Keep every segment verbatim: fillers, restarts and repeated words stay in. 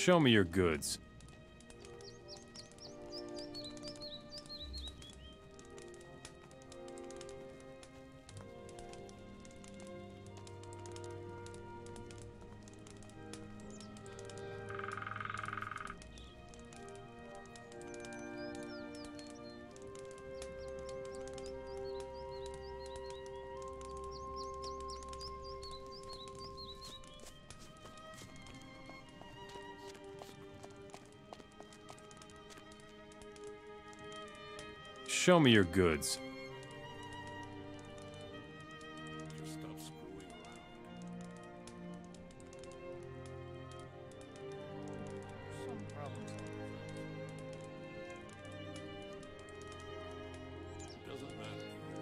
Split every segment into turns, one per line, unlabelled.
Show me your goods. Show me your goods.
Just stop screwing around.
Some problems.
It doesn't matter.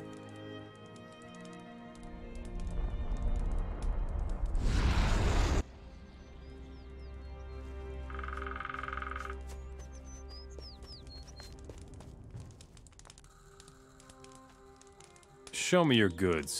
Show me your goods.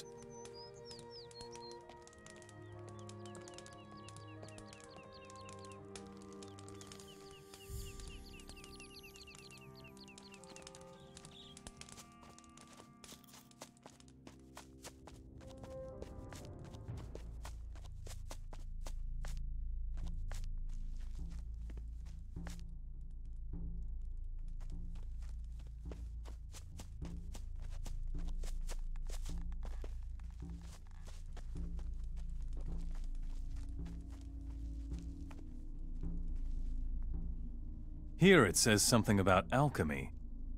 Here it says something about alchemy.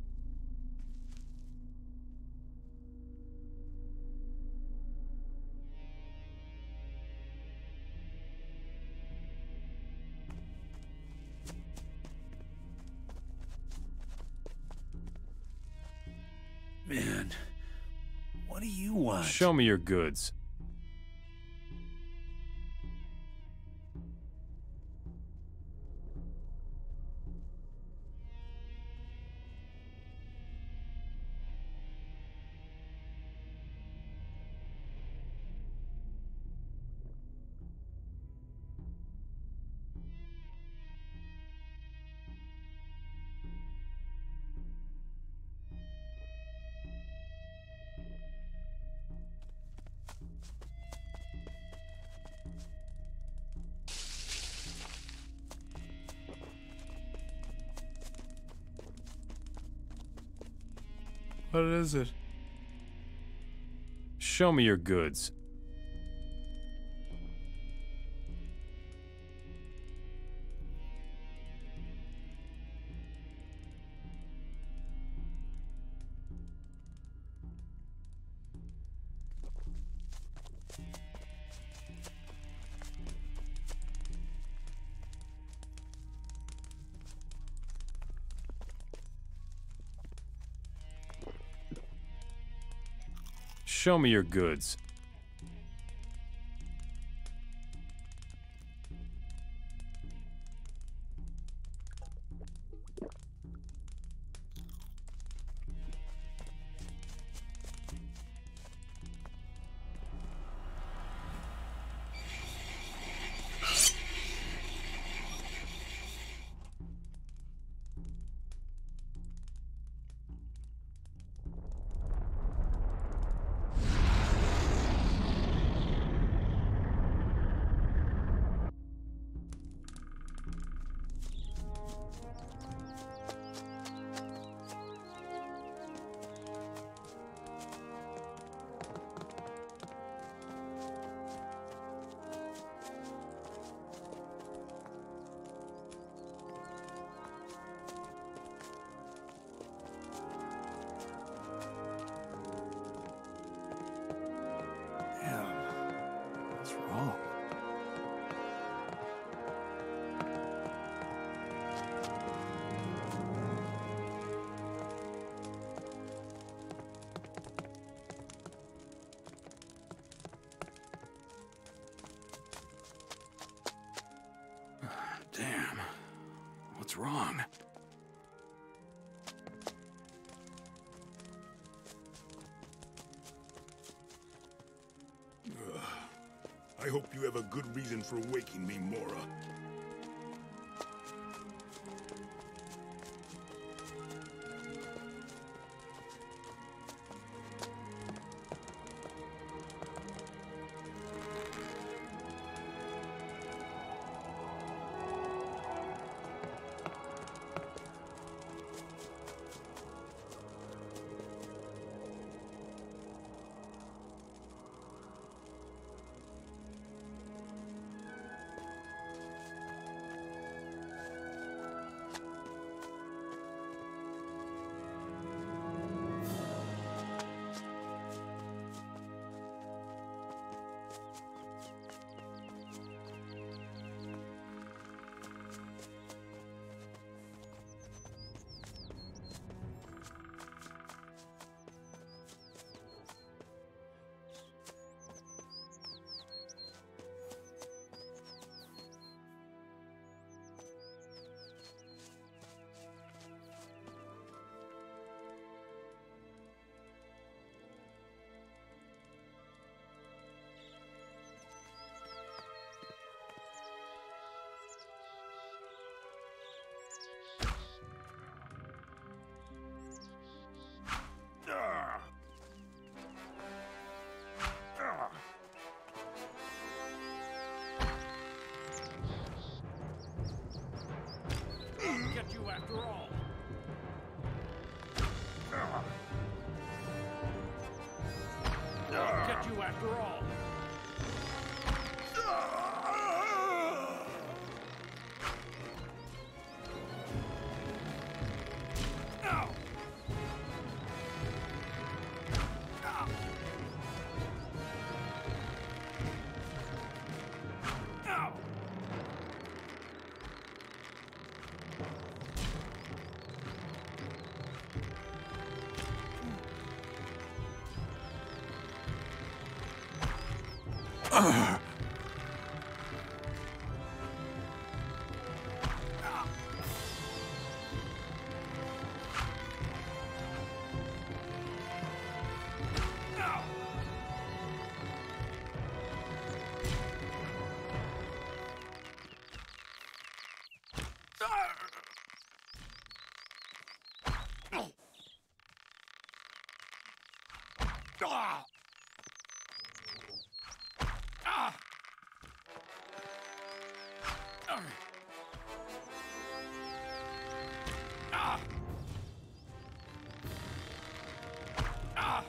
Man, what do you want?
Show me your goods.
What is it?
Show me your goods. Show me your goods.
Damn. What's wrong?
I hope you have a good reason for waking me, Mora. get you after all. Ow! Ow! Ow!
Ugh.
Ah! Ah! Ah! Ah! Ah!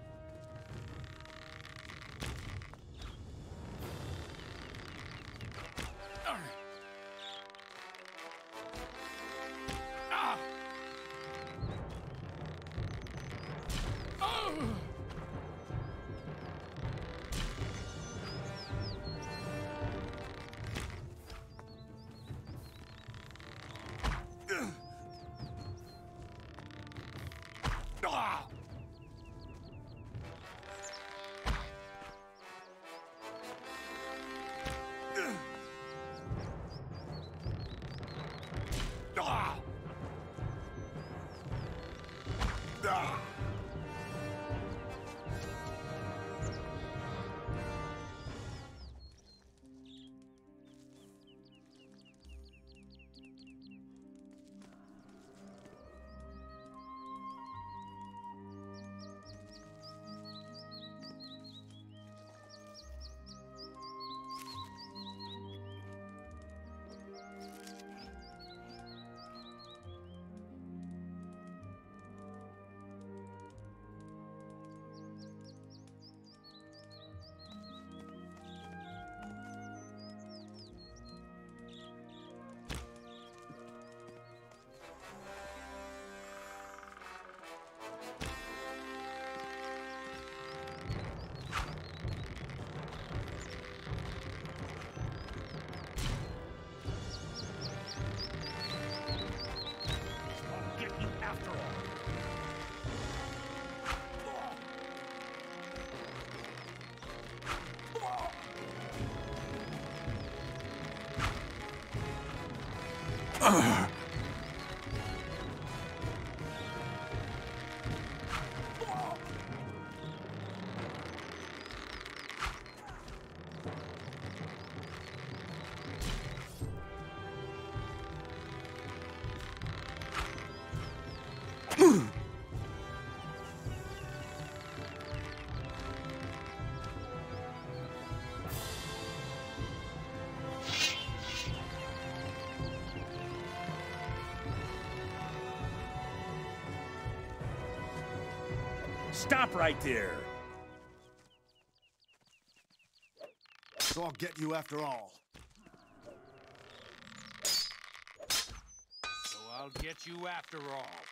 Ah! Oh! Ah! Ah! Ah! I'll get you after all.
Ugh.
Stop right there.
So I'll get you after all.
So I'll get you after all.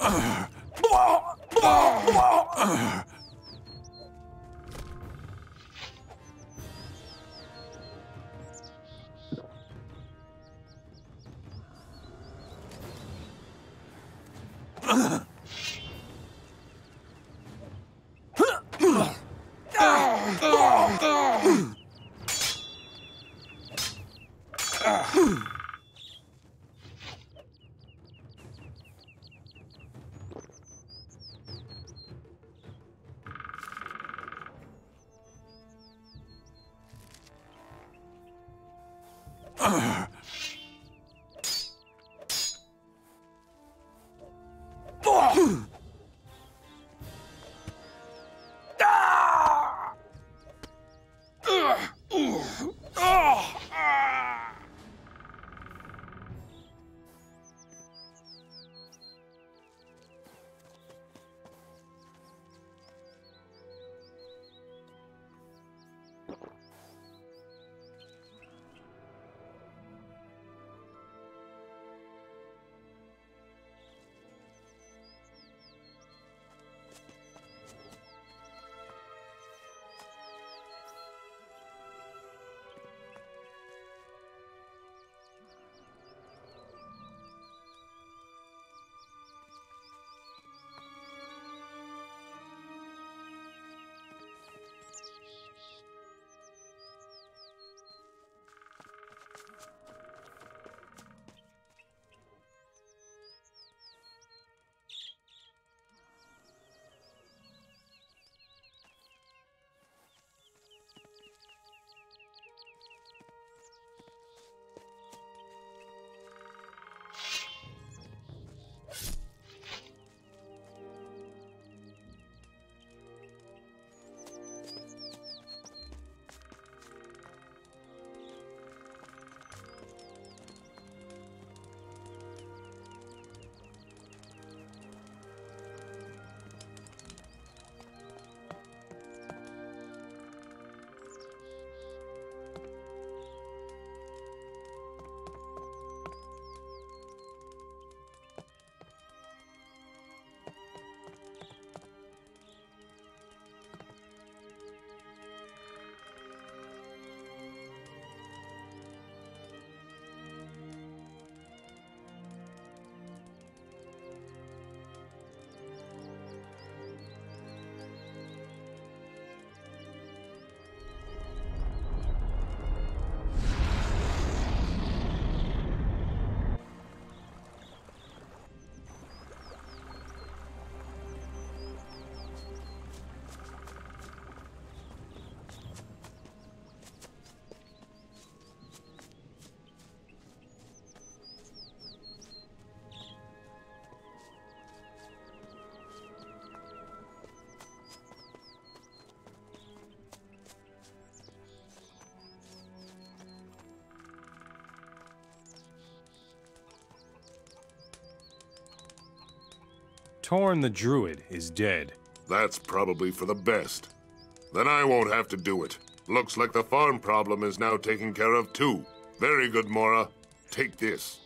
Torn the Druid is dead.
That's probably for the best. Then I won't have to do it. Looks like the farm problem is now taken care of too. Very good, Mora. Take this.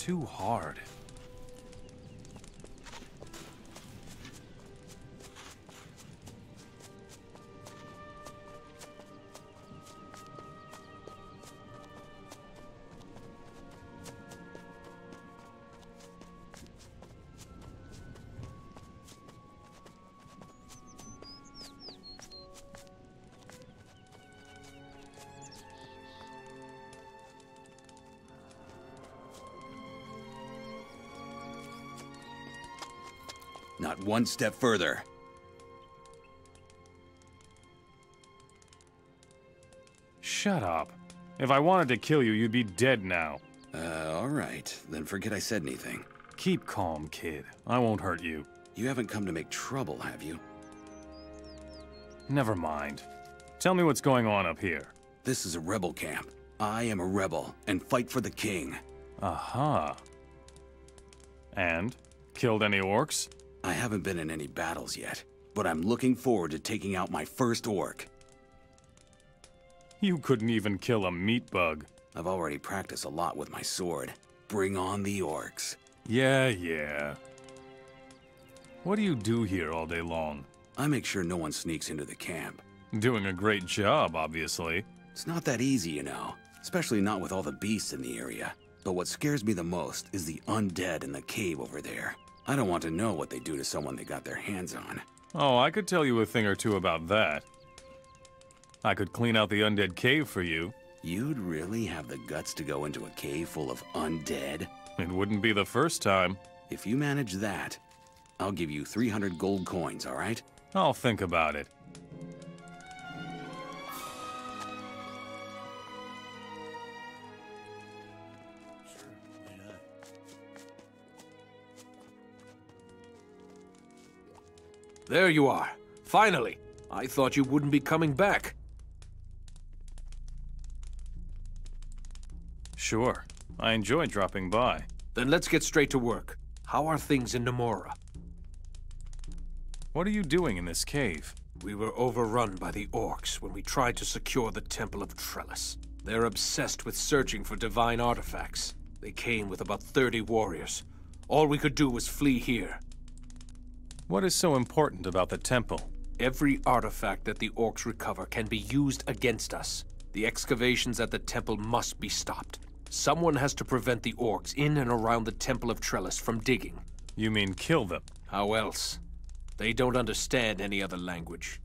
too hard.
Not one step further.
Shut up. If I wanted to kill you, you'd be dead now.
Uh, all right. Then forget I said anything.
Keep calm, kid. I won't hurt you.
You haven't come to make trouble, have you?
Never mind. Tell me what's going on up here.
This is a rebel camp. I am a rebel, and fight for the king.
Aha. And? Killed any orcs?
I haven't been in any battles yet, but I'm looking forward to taking out my first orc.
You couldn't even kill a meat bug.
I've already practiced a lot with my sword. Bring on the orcs.
Yeah, yeah. What do you do here all day long?
I make sure no one sneaks into the camp.
Doing a great job, obviously.
It's not that easy, you know, especially not with all the beasts in the area. But what scares me the most is the undead in the cave over there. I don't want to know what they do to someone they got their hands on.
Oh, I could tell you a thing or two about that. I could clean out the undead cave for you.
You'd really have the guts to go into a cave full of undead?
It wouldn't be the first time.
If you manage that, I'll give you three hundred gold coins, all right?
I'll think about it.
There you are. Finally. I thought you wouldn't be coming back.
Sure. I enjoyed dropping by.
Then let's get straight to work. How are things in Namora?
What are you doing in this cave?
We were overrun by the orcs when we tried to secure the Temple of Trellis. They're obsessed with searching for divine artifacts. They came with about thirty warriors. All we could do was flee here.
What is so important about the temple?
Every artifact that the orcs recover can be used against us. The excavations at the temple must be stopped. Someone has to prevent the orcs in and around the Temple of Trellis from digging.
You mean kill them?
How else? They don't understand any other language.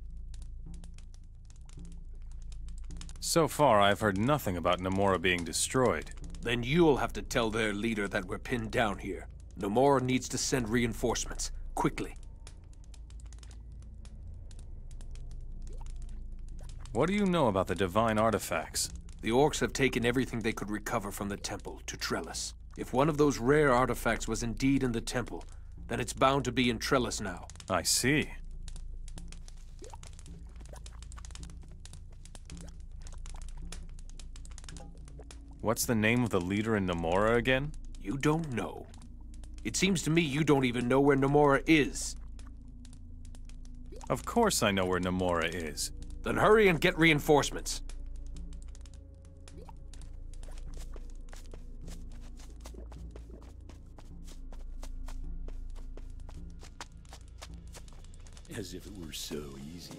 So far, I've heard nothing about Namora being destroyed.
Then you'll have to tell their leader that we're pinned down here. Namora needs to send reinforcements, quickly.
What do you know about the divine artifacts?
The orcs have taken everything they could recover from the temple to Trellis. If one of those rare artifacts was indeed in the temple, then it's bound to be in Trellis now.
I see. What's the name of the leader in Namora again?
You don't know. It seems to me you don't even know where Namora is.
Of course I know where Namora is.
Then hurry and get reinforcements.
As if it were so easy.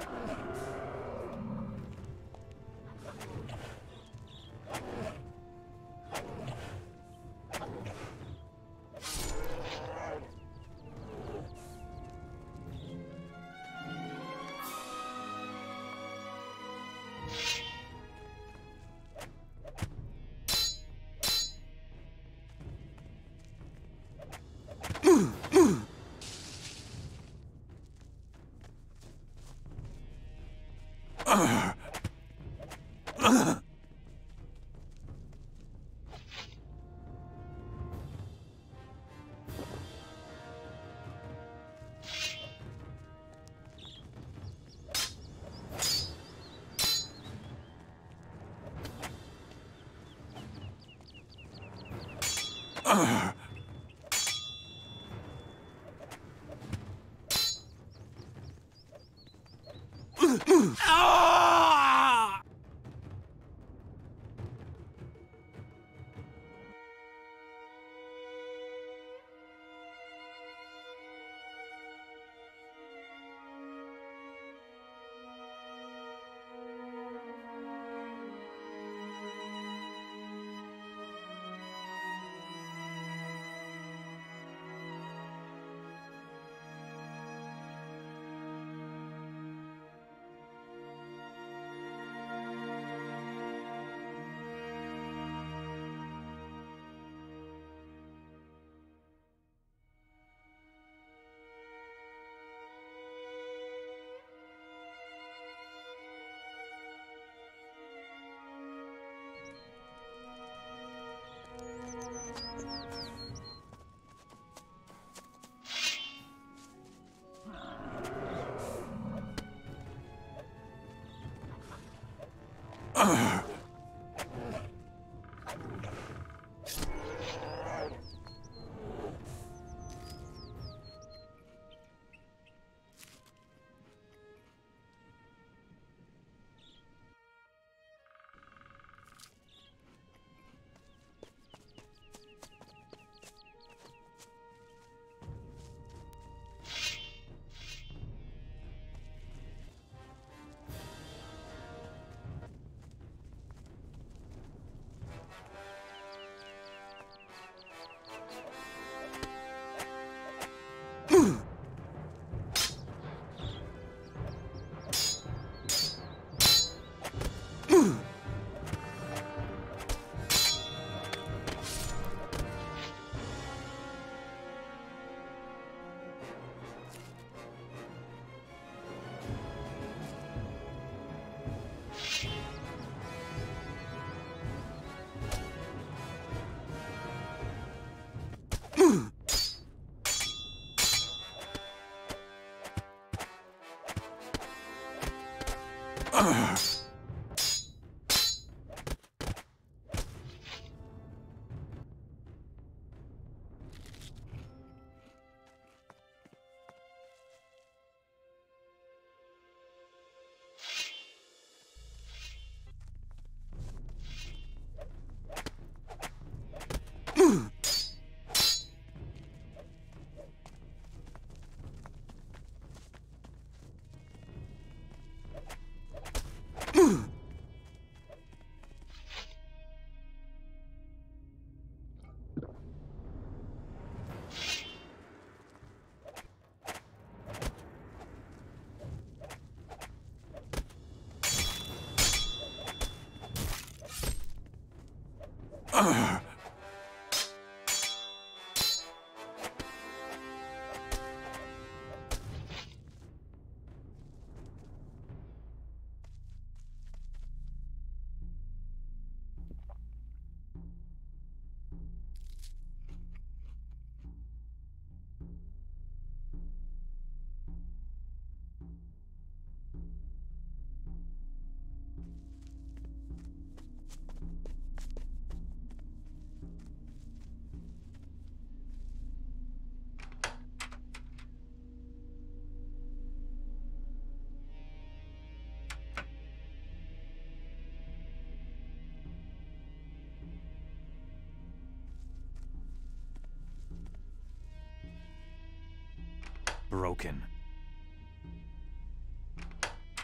Broken.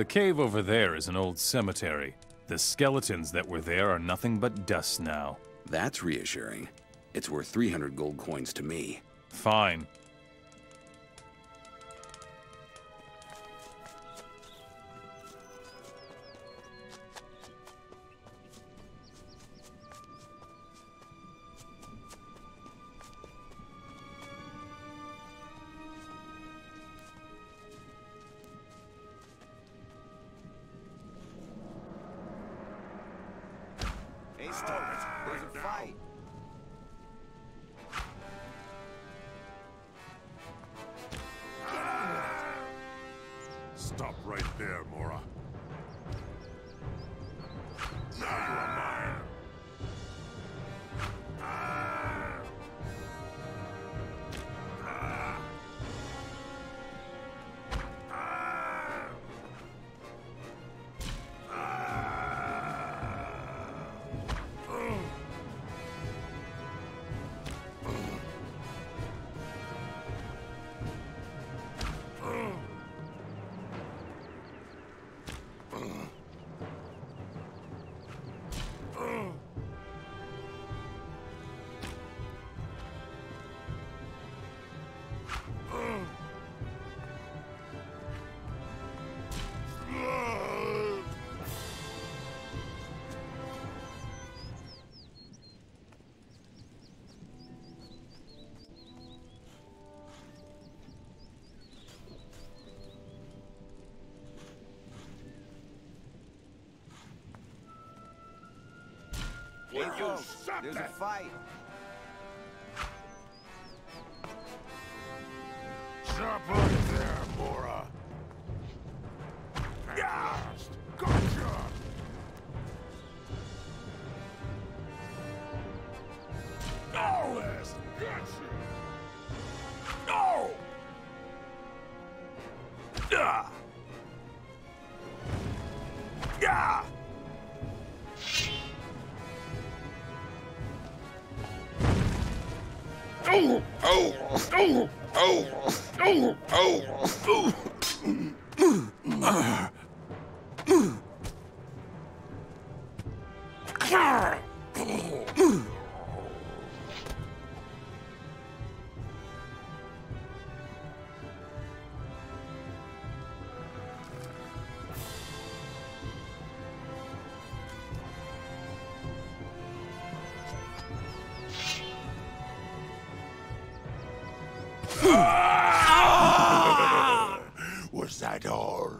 The cave over there is an old cemetery. The skeletons that were there are nothing but dust now.
That's reassuring. It's worth three hundred gold coins to me.
Fine.
Hey, stop it. There's a fight.
Stop right there, Mora. Now you are mine.
Hey, folks, there's a fight.
Stop right there, Mora. At last. Gotcha! Oh! Last. Gotcha! Oh! Yeah! Yeah! Oh! Oh! Oh! Oh! Oh! Oh! Was that all?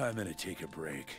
I'm gonna take a break.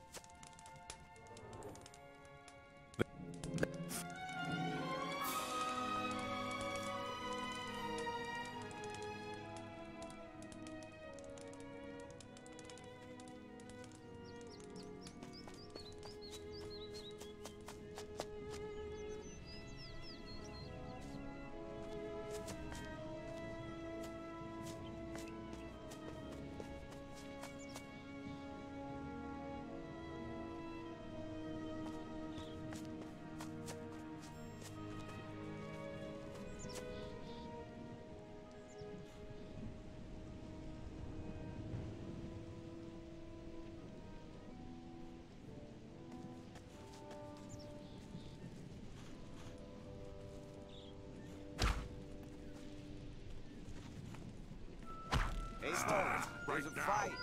Hey, Stars, there's a fight.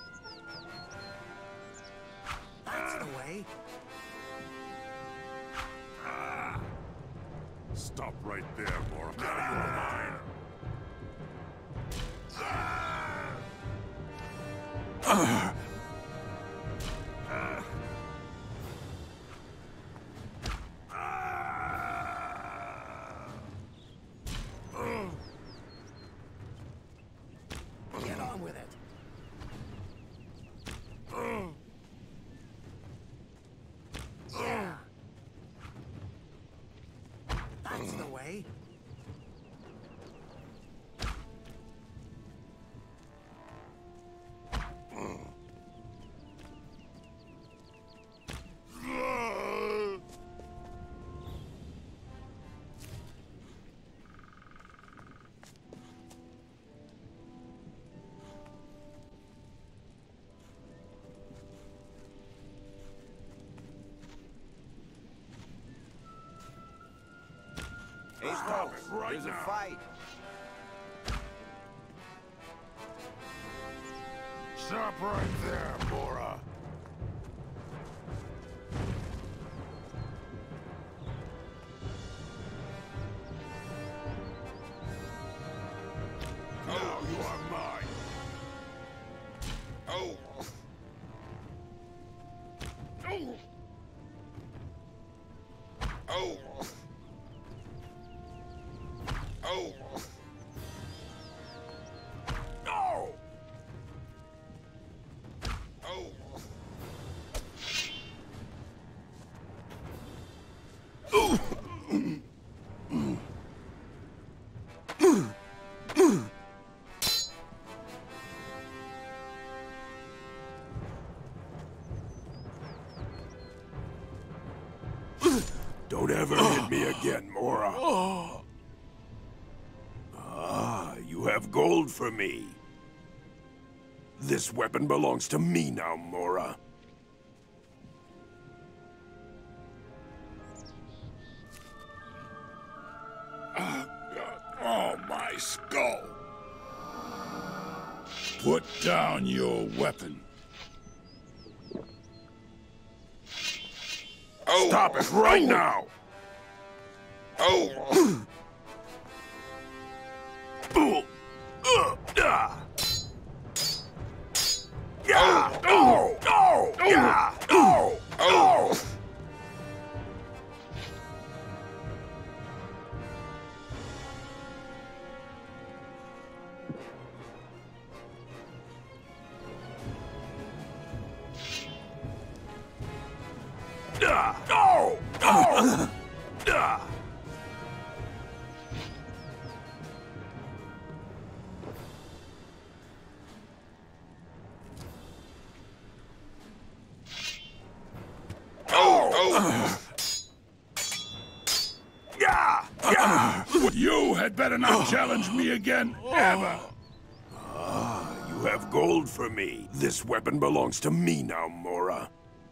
That's the way.
Stop right there, Mora. Now you're mine.
Get on with it. Yeah. That's the way. Hey,
Stop it right
there's
now.
a fight.
Stop right there, Mora. Now you are mine. Oh. Oh. Oh. Oh. No. Oh.
Don't ever hit me again, Mora. Ah, you have gold for me. This weapon belongs to me now, Mora.
Oh, my skull. Put down your weapon.
Oh. Stop it right now!
Oh.
Oh. Uh, ah. Yeah. Oh. Oh. Yeah. Oh. Oh. Ah. Oh. Oh. Ah. Yeah! Yeah!
You had better not challenge me again, ever.
Ah, you have gold for me. This weapon belongs to me now, Mora.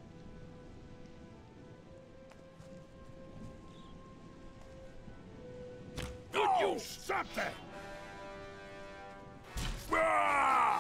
Would you stop that?
Ah!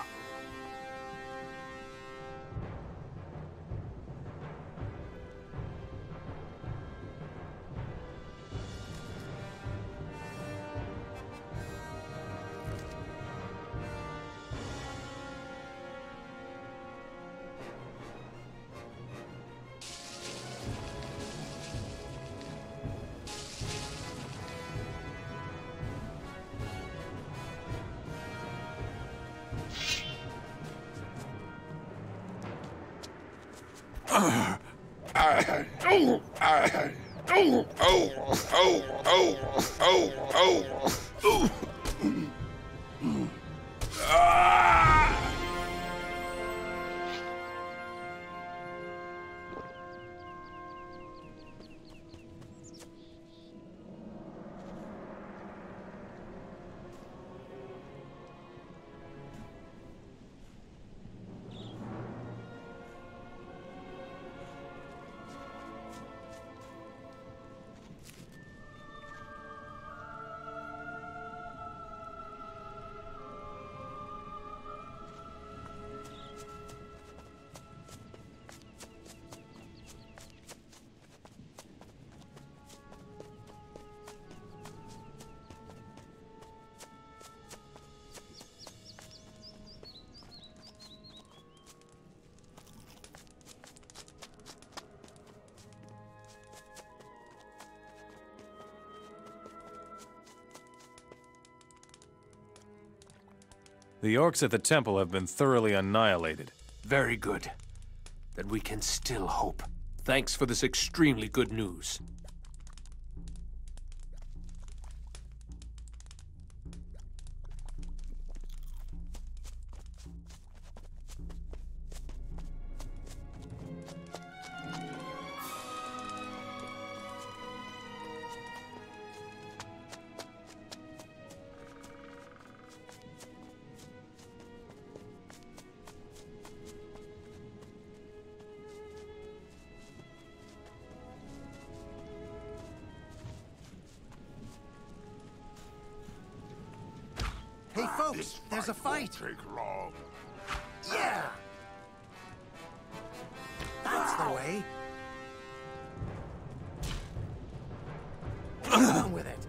oh, oh, oh, oh, oh, oh, oh. Ah!
The orcs at the temple have been thoroughly annihilated.
Very good. Then we can still hope. Thanks for this extremely good news.
Hey, folks, there's a fight.
Take long.
Yeah! That's the way. Get on with it.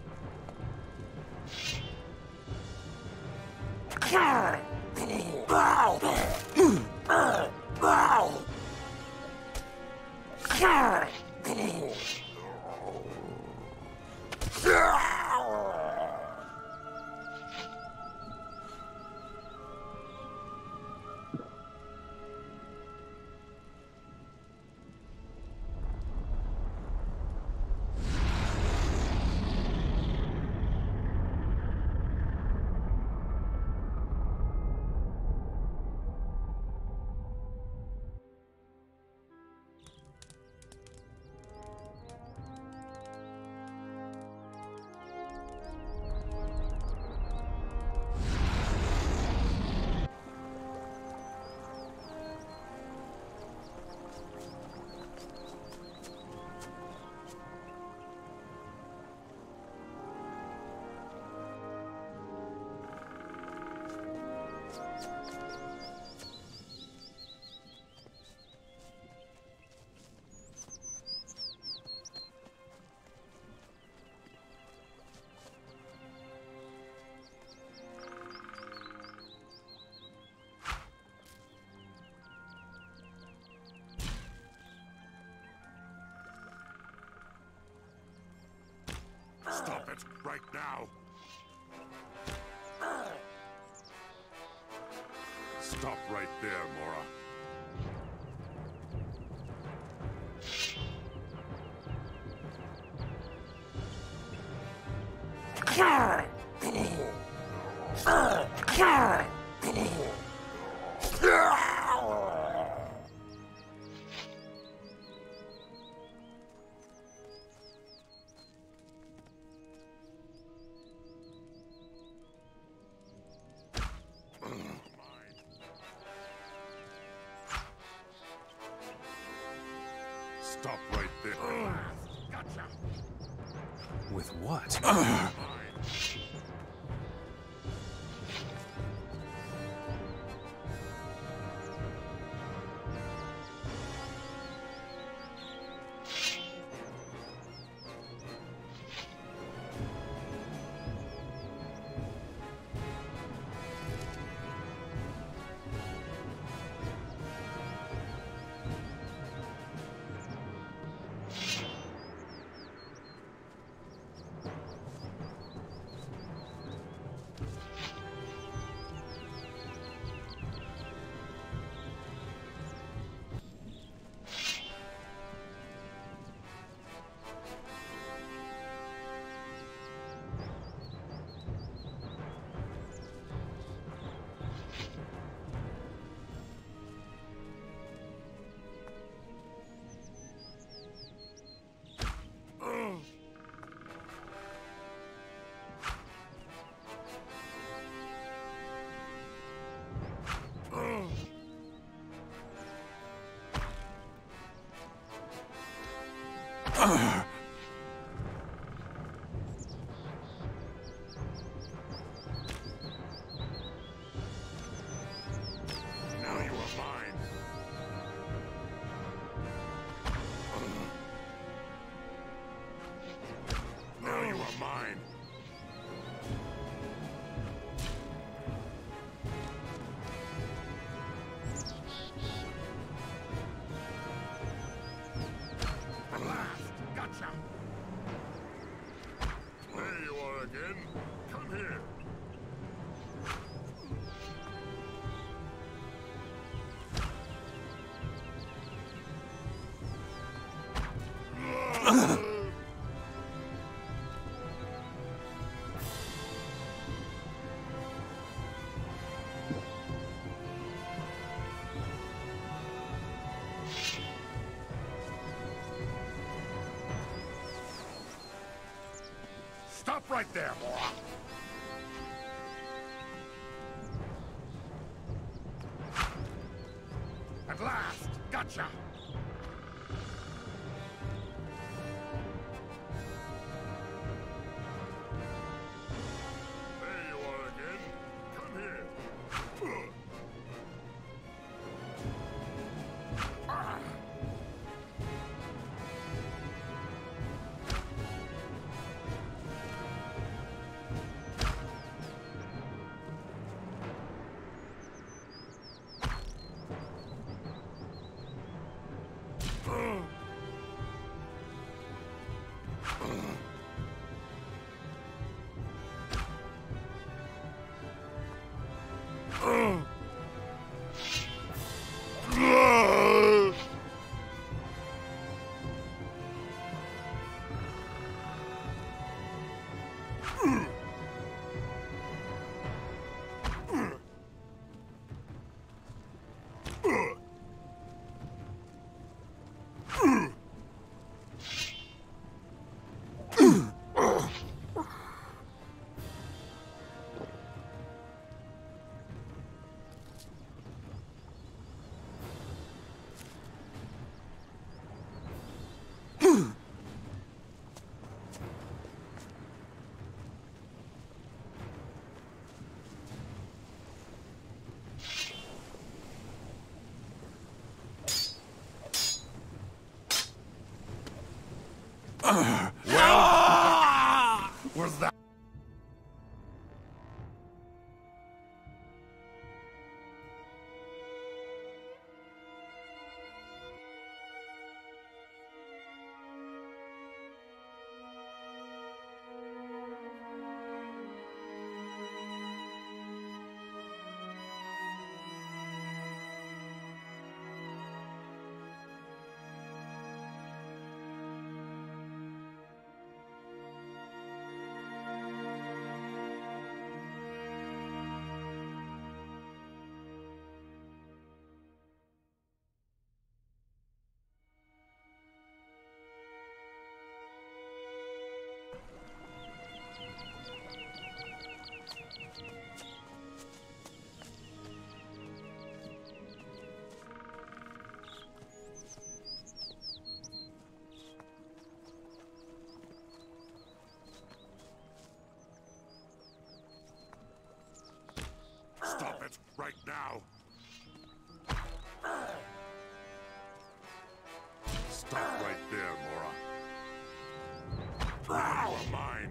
Stop it right now. Stop right there, Mora. Stop right there. Gotcha.
With what?
Now you are mine. Now you are mine. At last, gotcha. There you are again. Come here. Stop right there, Mora. At last, gotcha. There you are again. Come here. Ah. Well, was that? Stop it, right now! Stop right there, Mora. You are mine.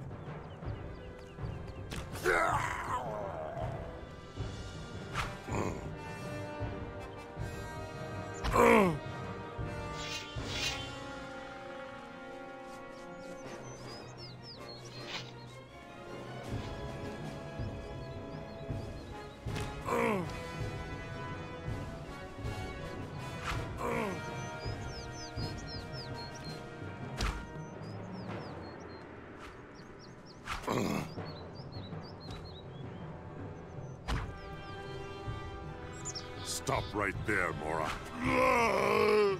Stop right there, Mora.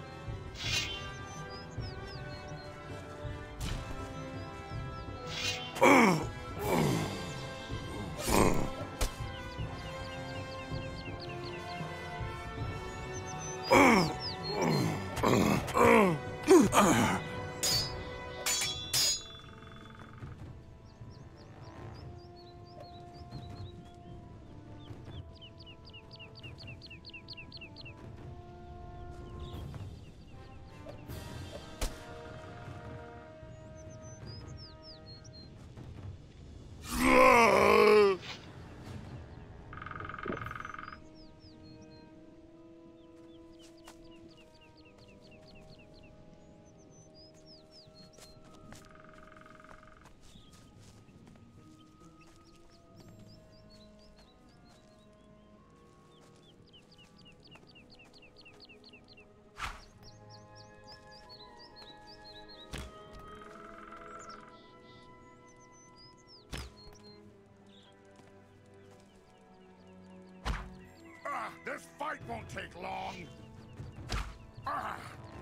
won't take long. Ah.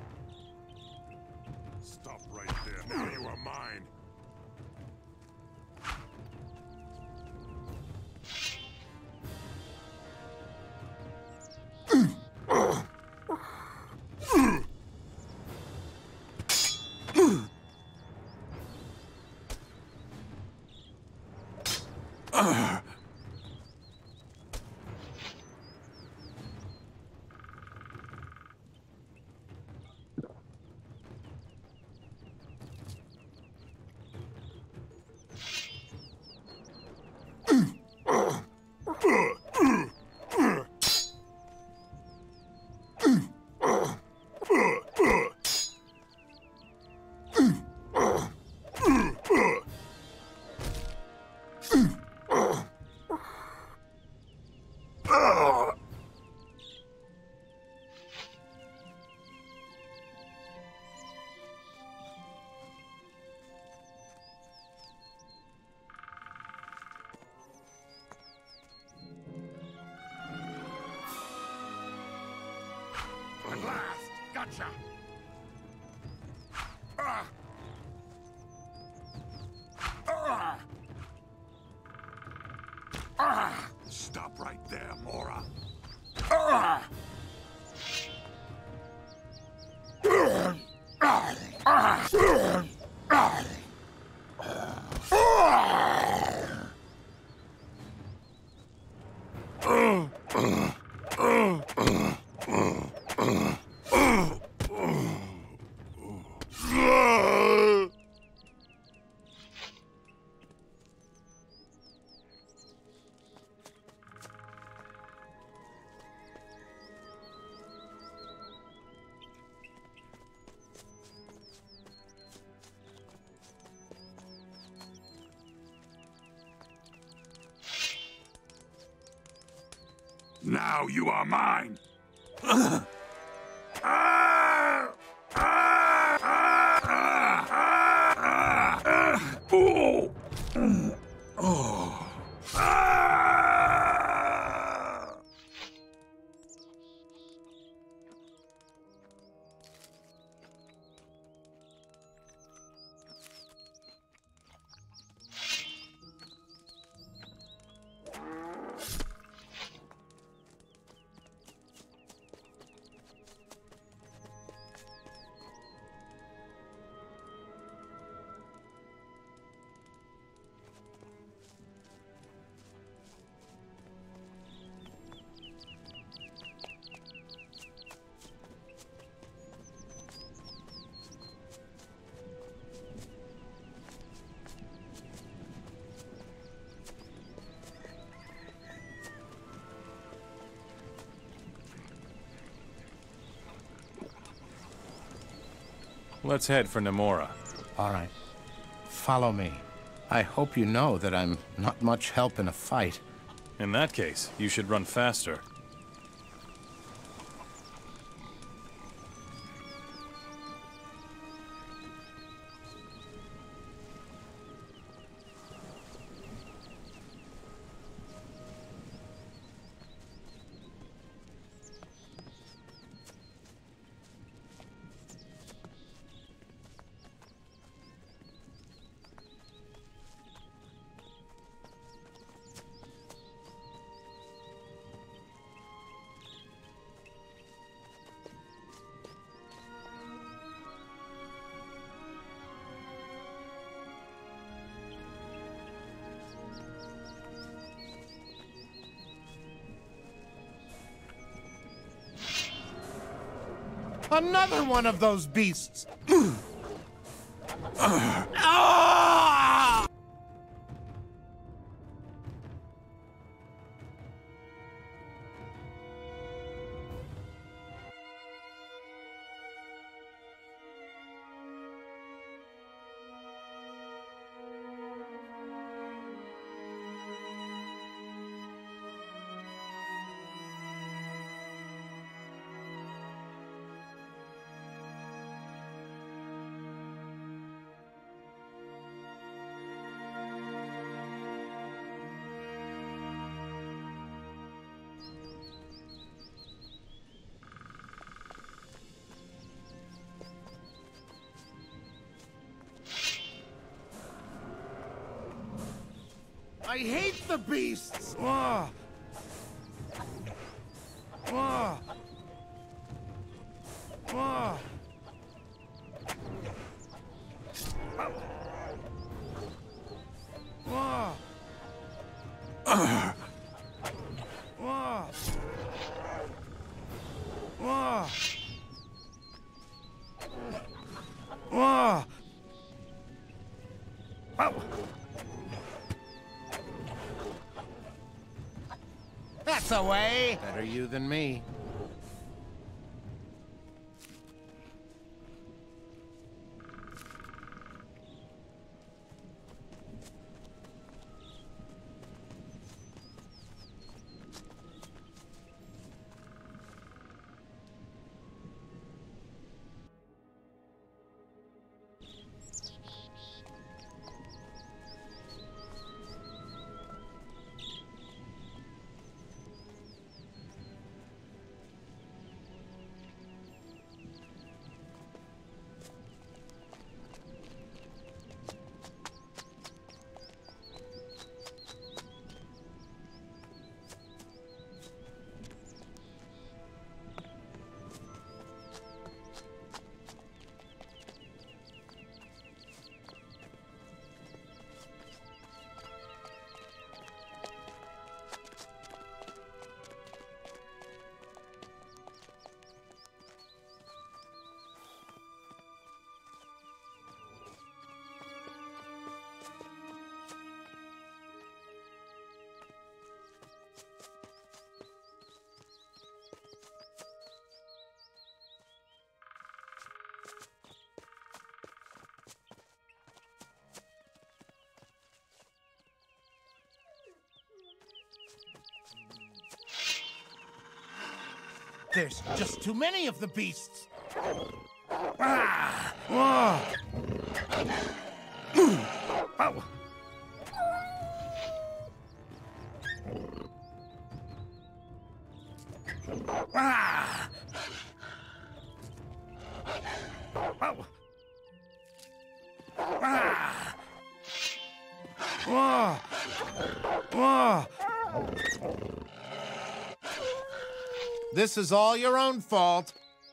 Stop right there. Now you are mine. At last! Gotcha! Ah! Ah! Ah! Stop right there, Mora. Ah! Ah! Ah! Ah! Ah! Now you are mine. Ah! Ah! Ah! Ah! Ah! Ah! Oh! Oh! Ah!
Let's head for Namora.
All right. Follow me. I hope you know that I'm not much help in a fight.
In that case, you should run faster.
Another one of those beasts!
I hate the beasts! Ah. Ah. Ah. Ah. Ah. Ah. Ah. Ah. Ow.
That's a way. Better you than me.
There's just too many of the beasts. Ah! Ah! Ow! Ah! Ow! Ah! Ah! Ah!
This is all your own fault.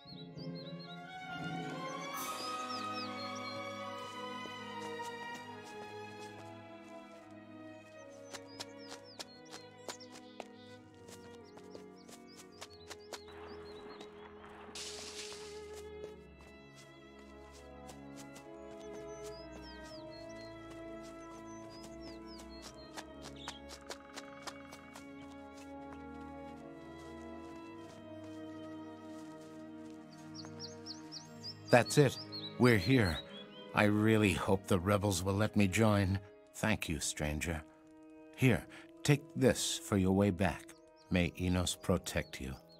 That's it. We're here. I really hope the rebels will let me join. Thank you, stranger. Here, take this for your way back. May Enos protect you.